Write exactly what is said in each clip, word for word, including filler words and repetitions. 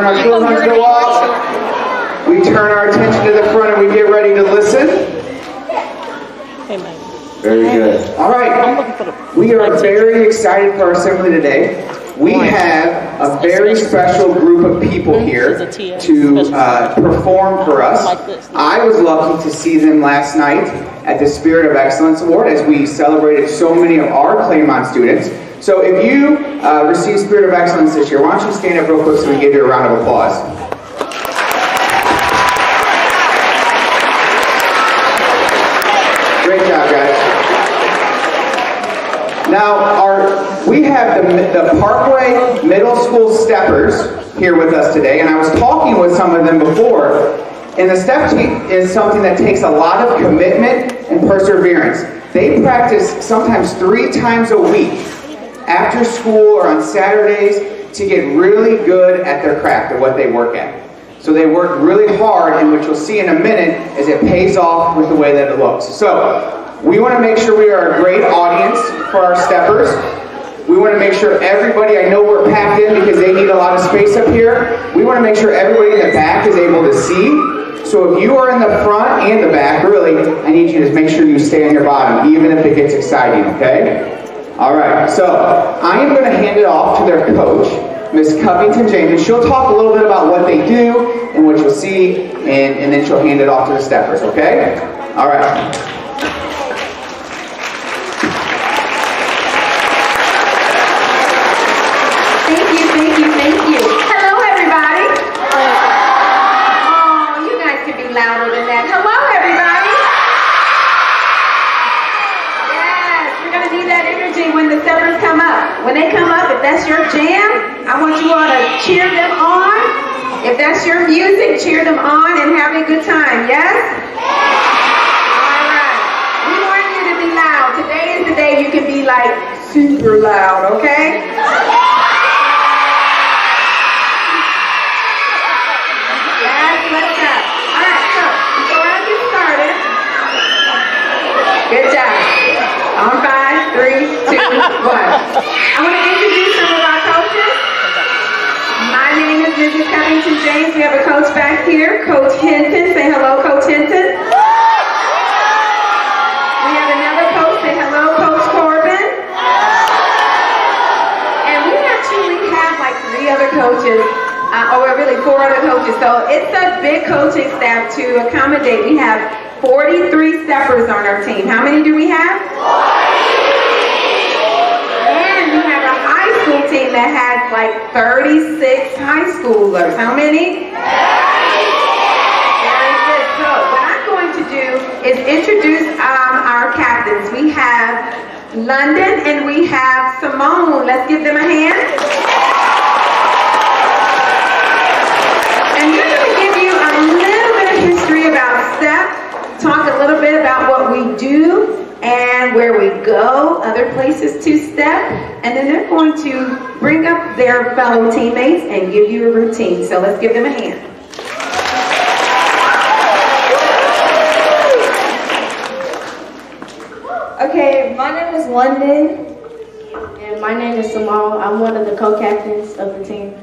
our drill horns go off, we turn our attention to the front and we get ready to listen. Very good. All right, we are very excited for our assembly today. We have a very special group of people here to uh, perform for us. I was lucky to see them last night at the Spirit of Excellence Award as we celebrated so many of our Claremont students. So if you uh, received Spirit of Excellence this year, why don't you stand up real quick so we can give you a round of applause. Great job, guys. Now, our, we have the, the Parkway Middle School Steppers here with us today, and I was talking with some of them before, and the step team is something that takes a lot of commitment and perseverance. They practice sometimes three times a week after school or on Saturdays to get really good at their craft or what they work at. So they work really hard, and what you'll see in a minute is it pays off with the way that it looks. So we want to make sure we are a great audience for our steppers. We want to make sure everybody, I know we're packed in because they need a lot of space up here. We want to make sure everybody in the back is able to see. So if you are in the front and the back, really, I need you to make sure you stay on your bottom, even if it gets exciting, okay? All right, so I am going to hand it off to their coach, Miss Covington James, and she'll talk a little bit about what they do and what you'll see, and, and then she'll hand it off to the steppers, okay? All right. Thank you, thank you, thank you. Hello, everybody. Oh, you guys could be louder than that. Hello, everybody. Yes, we're going to need that energy when the steppers come up. When they come up, if that's your jam, I want you all to cheer them on. If that's your music, cheer them on and have a good time, yes? All right. We want you to be loud. Today is the day you can be like super loud, okay? Good job. On five, three, two, one. I want to introduce some of our coaches. My name is Missus Covington James. We have a coach back here, Coach Hinton. Say hello, Coach Hinton. We have another coach. Say hello, Coach Corbin. And we actually have like three other coaches. Uh, or really four other coaches. So it's a big coaching staff to accommodate. We have forty-three steppers on our team. How many do we have? And we have a high school team that has like thirty-six high schoolers. How many? Very good. So what I'm going to do is introduce um, our captains. We have London and we have Simone. Let's give them a hand. And we're going to give you a little bit of history about STEP, talk a little bit about what we do and where we go, other places to STEP, and then they're going to bring up their fellow teammates and give you a routine. So let's give them a hand. Okay, my name is London, and my name is Simone. I'm one of the co-captains of the team.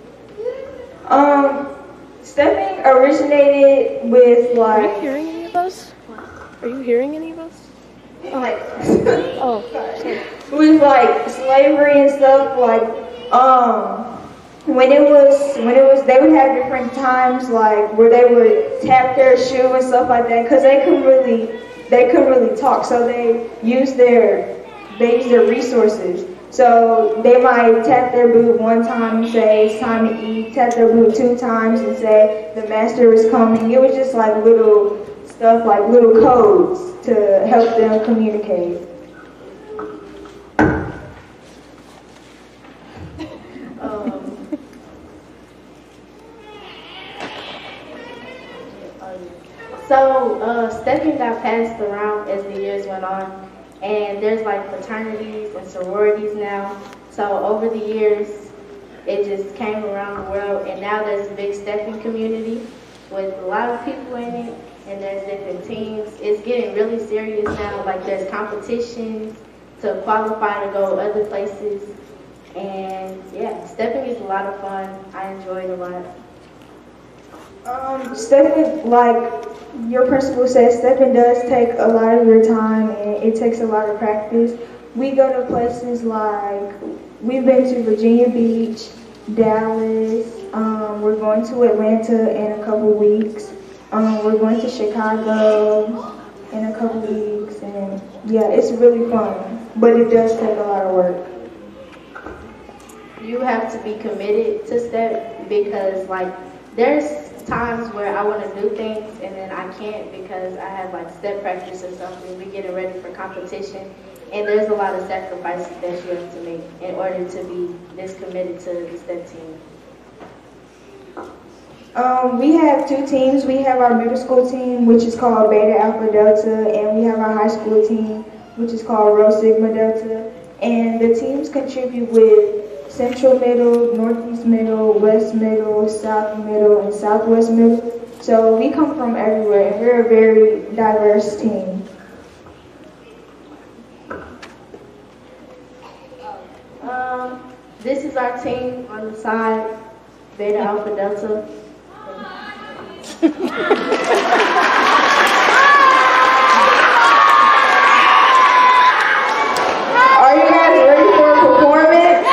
Um, stepping originated with like... Are you hearing any of us? Are you hearing any of us? Like, oh, sorry. With like slavery and stuff, like, um, when it was, when it was, they would have different times like where they would tap their shoe and stuff like that, because they couldn't really, they couldn't really talk, so they used their, they used their resources. So they might tap their boot one time and say it's time to eat, tap their boot two times and say the master is coming. It was just like little stuff, like little codes to help them communicate. um, so uh, stepping got passed around as the years went on. And there's like fraternities and sororities now. So over the years, it just came around the world. And now there's a big stepping community with a lot of people in it. And there's different teams. It's getting really serious now. Like there's competitions to qualify to go other places. And yeah, stepping is a lot of fun. I enjoy it a lot. Um, stepping, like your principal says, stepping does take a lot of your time and it takes a lot of practice. We go to places like, we've been to Virginia Beach, Dallas, um, we're going to Atlanta in a couple weeks, um, we're going to Chicago in a couple weeks, and yeah, it's really fun, but it does take a lot of work. You have to be committed to step because like there's times where I want to do things and then I can't because I have like step practice or something. We getting ready for competition and there's a lot of sacrifices that you have to make in order to be this committed to the step team. Um, we have two teams. We have our middle school team, which is called Beta Alpha Delta, and we have our high school team, which is called Rho Sigma Delta. And the teams contribute with Central Middle, Northeast Middle, West Middle, South Middle, and Southwest Middle. So we come from everywhere, and we're a very diverse team. Um, this is our team on the side, Beta Alpha Delta. Are you guys ready for a performance?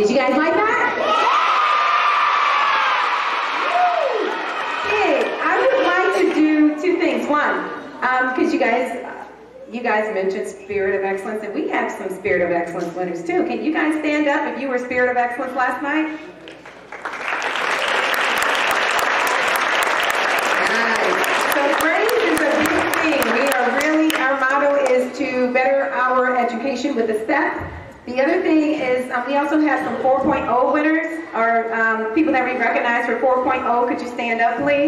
Did you guys like that? Okay, I would like to do two things. One, because um, you guys, you guys mentioned Spirit of Excellence, and we have some Spirit of Excellence winners too. Can you guys stand up if you were Spirit of Excellence last night? Nice. So praise is a big thing. We are really, our motto is to better our education with a step. The other thing is um, we also have some four point oh winners, or um, people that we recognize for four point oh. Could you stand up, please?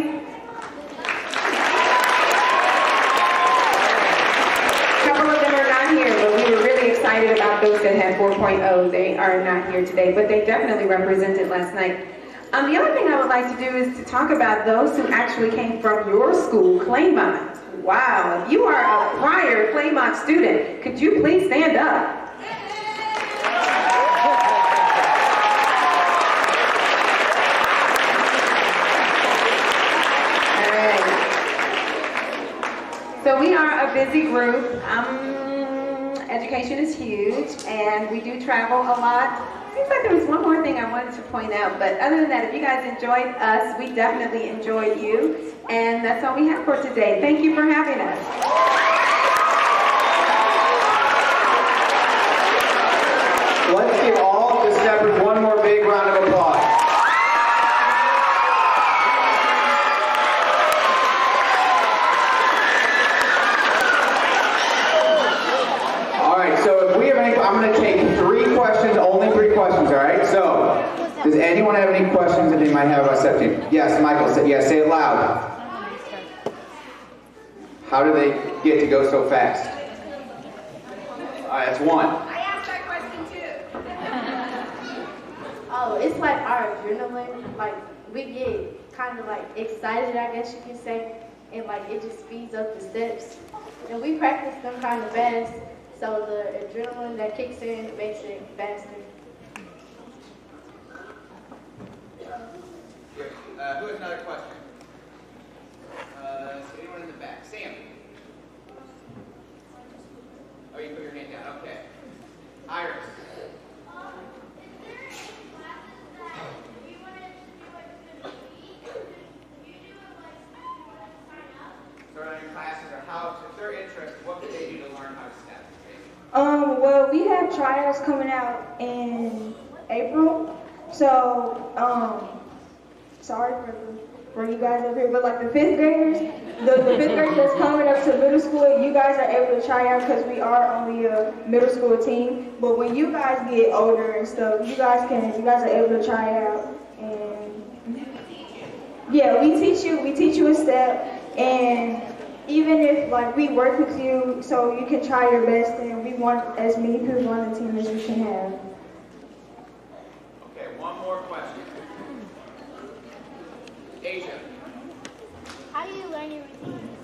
A couple of them are not here, but we were really excited about those that had four point oh. They are not here today, but they definitely represented last night. Um, the other thing I would like to do is to talk about those who actually came from your school, Claymont. Wow, if you are a prior Claymont student, could you please stand up? So we are a busy group. Um, education is huge, and we do travel a lot. Seems like there was one more thing I wanted to point out, but other than that, if you guys enjoyed us, we definitely enjoyed you, and that's all we have for today. Thank you for having us. Let's give all the steppers one more big round of applause. So if we have any, I'm going to take three questions, only three questions, all right? So, does anyone have any questions that they might have about step team? Yes, Michael, say, yes, say it loud. How do they get to go so fast? All right, that's one. I asked that question too. Oh, it's like our adrenaline. Like, we get kind of like excited, I guess you can say, and like it just speeds up the steps. And we practice them kind of fast. So the adrenaline that kicks in makes it faster. Uh, who has another question? Uh, is anyone in the back? Sam. Oh, you put your hand down. Okay. Iris. Start on your classes, or how, if they're interested, what could they do to learn how to step? Um, well, we have tryouts coming out in April, so, um, sorry for, for you guys up here, but like the fifth graders, the, the fifth graders that's coming up to middle school, you guys are able to try out because we are only a middle school team, but when you guys get older and stuff, you guys can, you guys are able to try out, and yeah, we teach you, we teach you a step, and even if like we work with you so you can try your best, and we want as many people on the team as we can have. Okay, one more question. Asia. How do you learn your routines?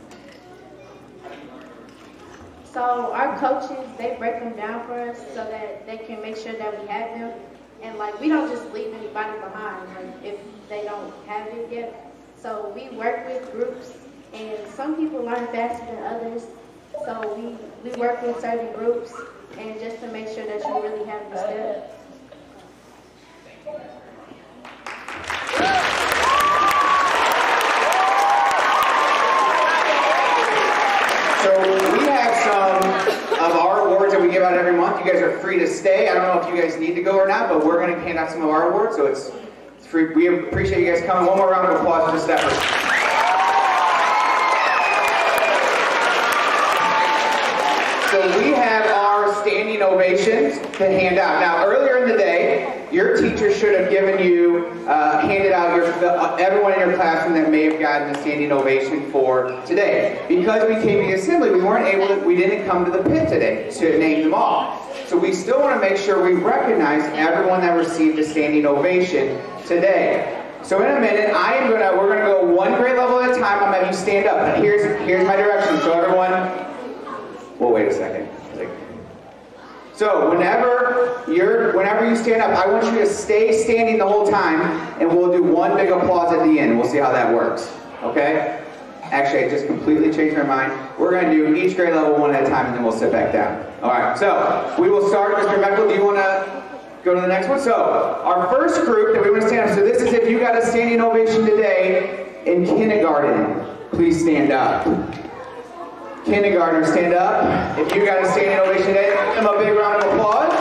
So our coaches, they break them down for us so that they can make sure that we have them. And like we don't just leave anybody behind like if they don't have it yet. So we work with groups. And some people learn faster than others, so we, we work with certain groups, and just to make sure that you really have the steps. So we have some of our awards that we give out every month. You guys are free to stay. I don't know if you guys need to go or not, but we're going to hand out some of our awards, so it's, it's free. We appreciate you guys coming. One more round of applause for the steppers. So we have our standing ovations to hand out. Now, earlier in the day, your teacher should have given you, uh, handed out your, uh, everyone in your classroom that may have gotten a standing ovation for today. Because we came to the assembly, we weren't able to, we didn't come to the pit today to name them all. So we still want to make sure we recognize everyone that received a standing ovation today. So in a minute, I am gonna, we're gonna go one grade level at a time. I'm gonna have you stand up. Here's, here's my directions. So everyone, well, wait a second. So whenever you're, whenever you stand up, I want you to stay standing the whole time, and we'll do one big applause at the end. We'll see how that works. Okay? Actually, I just completely changed my mind. We're going to do each grade level one at a time, and then we'll sit back down. All right. So we will start. Mister Meckel, do you want to Go to the next one. So, our first group that we want to stand up. So this is if you got a standing ovation today in kindergarten. Please stand up. Kindergartners, stand up. If you got a standing ovation today, give them a big round of applause.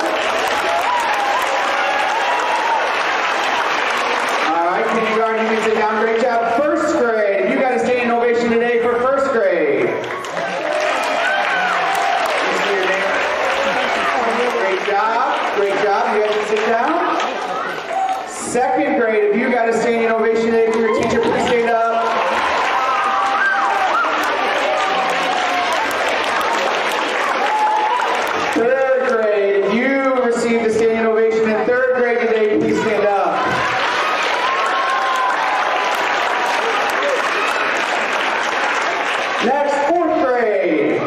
All right, kindergarten, you can sit down. Great job. First grade, if you got a standing ovation today for first grade. Great job. Great job. You guys can sit down. Second grade, if you got a standing ovation today for your teacher, please stand up. Third grade, if you received a standing ovation in third grade today, please stand up. Next, fourth grade.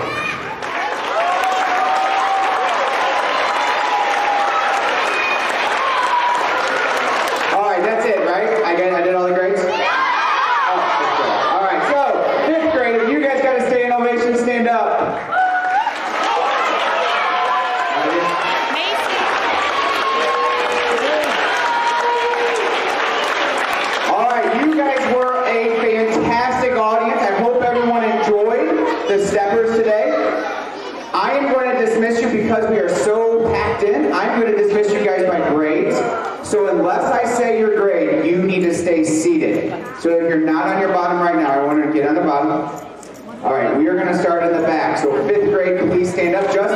All right, that's it, right? I, got, I did all the grades? Oh, fifth grade. All right, so fifth grade, if you guys got a standing ovation, stand up. The steppers today. I am going to dismiss you because we are so packed in. I'm going to dismiss you guys by grades. So unless I say your grade, you need to stay seated. So if you're not on your bottom right now, I want to get on the bottom. All right, we are going to start in the back. So fifth grade, please stand up. Just